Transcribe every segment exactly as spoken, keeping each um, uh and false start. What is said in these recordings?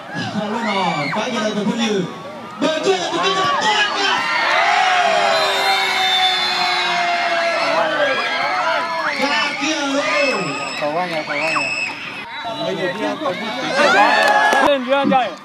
lúc nào phải như là tôi cũng như bờ chơi là tôi cứ làm toan nha ra kia luôn cầu qua nhà cầu qua nhà bây giờ đi ăn lên đi ăn chạy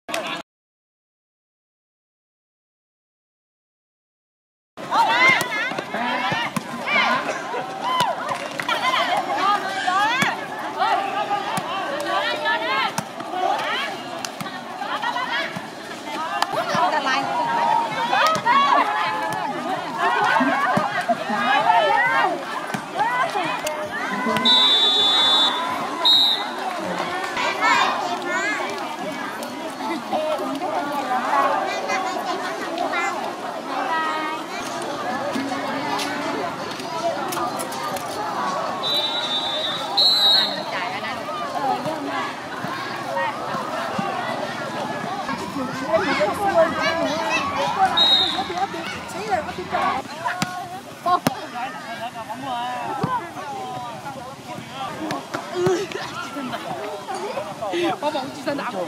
我望自身打球。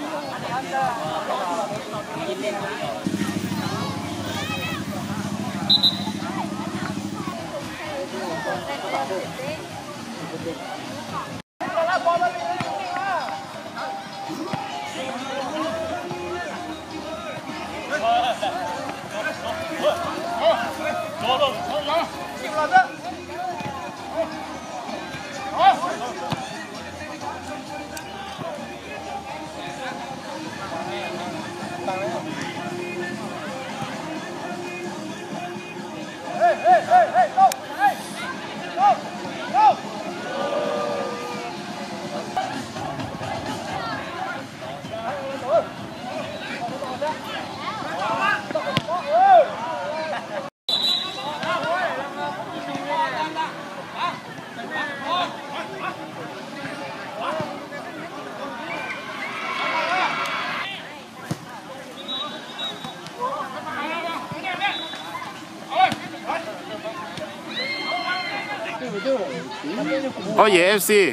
走走走，来，进来这。好。 Oh yeah, ép xê.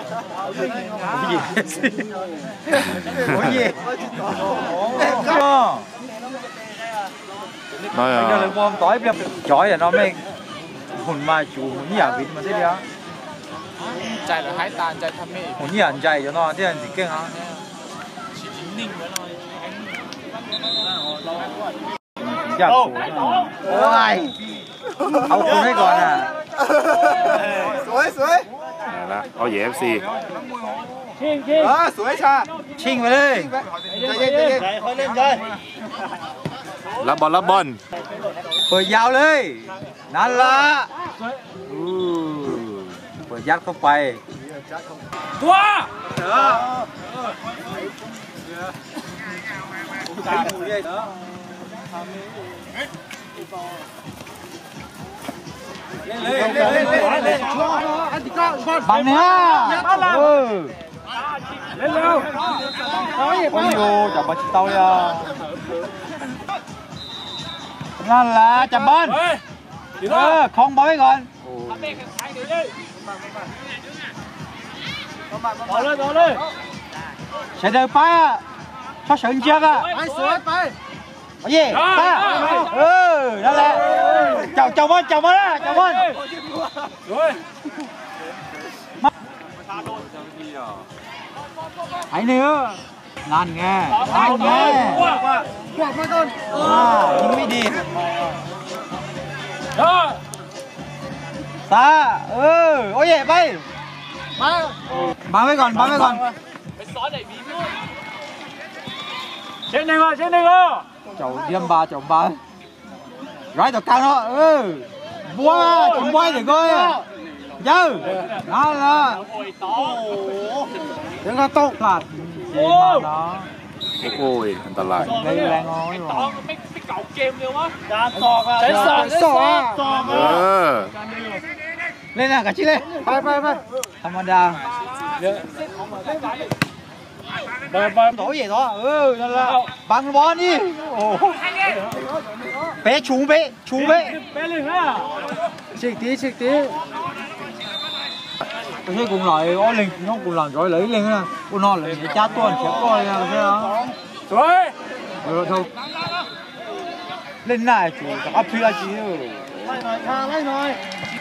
Nói à. Bây giờ bom tối bây giờ chói là nó mới hồn mai chủ hồn nhà vịt mà thế đi á. Chạy là hải tàn chạy thăm mẹ. Hồn nhà chạy cho nó thế là gì kinh hả? Chỉ chính ninh với nó. Ôi, ông không thấy còn à? Suối suối. Là oh yeah, ép xê. Đó, suối cha. Chinh vào đây. Chạy chạy chạy. Thôi lên chơi. Lá ball lá ball. Ôi dao lên.นั่นละเปิดยัดเข้าไปตัวบังเนื้อเออเล่นเร็วโอ้ยจับบอลเตาเลยนั่นแหละจับบอลเออคล้องบอลไว้ก่อนต่อเลยต่อเลยใช้เดินไปอ่ะชอบเฉินเจี๊ยบอ่ะไปสวยไปโอ้ยป้าเออนั่นแหละเจ้าเจ้าบอลเจ้าบอลนะเจ้าบอลไอ้เนื้อนั่นไงนั่นไงขวบขวบมาต้นยิงไม่ดีซาเออโอ้ยไปมาบังไว้ก่อนบังไว้ก่อนไปซ้อนไหนบีด้วยเช็ดหนึ่งอ่ะเช็ดหนึ่งอ่ะเจ้าเดียมบาเจ้าบาร้อยต่อกลางเนาะเออบัวจุ่มไว้เดี๋ยวก็เยอะนั่นละเดี๋ยวก็ตกพลาดเจ็บมาเนาะโอ้ยอันตรายแรงแรงน้อยตองไม่ไม่เก่าเกมเลยวะการสอกอ่ะใช้สอกสอกสอกเออเล่นอ่ะกับชิเล่ไปไปไปธรรมดาเยอะไปไปต่อใหญ่ต่อเออนั่นแหละบังบอลนี่โอ้เป๊ะชูเป๊ะชูเป๊ะเป๊ะเลยฮะเช็คตีเช็คตี cái gì cũng lại ó lên không cũng làm rồi lấy lên á cũng non lấy cha tuần chém coi nha thấy không rồi rồi thôi lên này chỉ áp phi là chỉ lấy rồi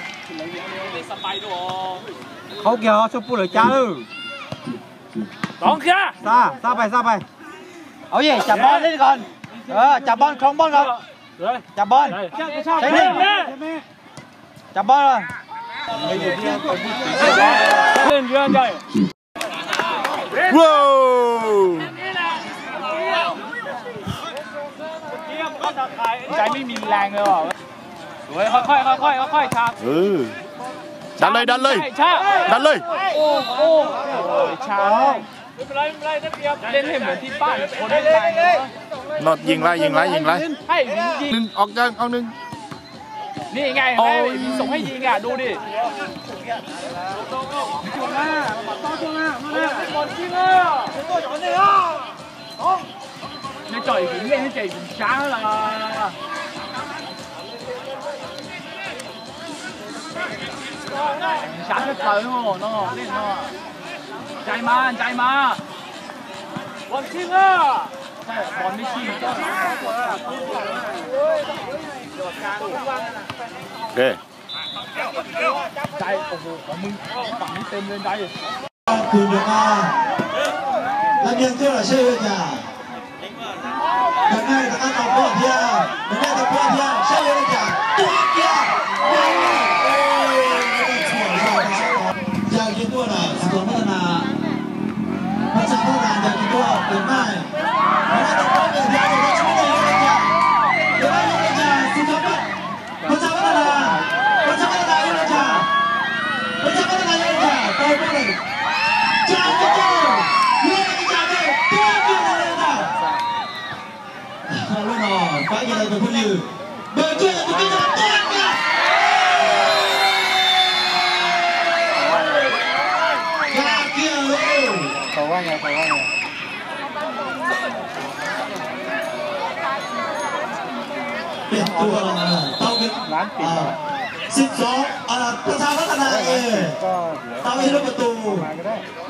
เขาเกี่ยวชุบปุ๋ยจ้าเออสองจ้าซาซาไปซาไปเอาดิจับบอลเล่นก่อนเออจับบอลคล้องบอลก่อนจับบอลใช่ไหมจับบอลเลยเล่นเรื่องใหญ่ว้าวใจไม่มีแรงเลยว่ะสวยค่อยๆค่อยๆค่อยๆชาเออดันเลยดันเลยชาดันเลยโอ้โอ้ชาไม่เป็นไรไม่เป็นไรได้เปรียบเล่นให้เหมือนที่บ้านคนเล่นแรงเลยนอดยิงไรยิงไรยิงไรให้ยิงหนึ่งออกยังเอาหนึ่งนี่ไงแม่ส่งให้ยิงอ่ะดูดิจุดหน้าต่อจุดหน้ามาเลยบอลยิงอ่ะ你再點咧？就唔生啦！唔生得佢喎，喏，呢喏，ใจมาใจมาบอลชิงอ่ะใช่บอลไม่ชิงโอเคใจโอ้โหของมึงฝั่งนี้เต็มเลยใจคือเดี๋ยวมาแล้วยังเจ้าละชื่อจ้ะ等待他打破天，等待他破天，下游的甲，对呀，哎，错了，จากกินตัวน่ะสกุลพัฒนาพระเจ้าพัฒนาจากกินตัวเปลี่ยนไม่แล้วต้องป้องกันเดียวเราช่วยได้ยังไงจ้ะเดี๋ยวยังไงจ้ะสุขภาพพระเจ้าพัฒนาพระเจ้าพัฒนายังไงจ้ะพระเจ้าพัฒนายังไงจ้ะต่อไปเลยจากกินตัวยังไงจ้ะเนี่ยตัวกินอะไรจ้ะlúc nào phải như là người phụ nữ bờ kia là cái nào tốt nha ra kia luôn cầu qua nhà cầu qua nhàเป็นตัวเต้าเป็นร้านปิดสิบสองอ่าประชาพัฒนาเองเต้าเป็นลูกประตู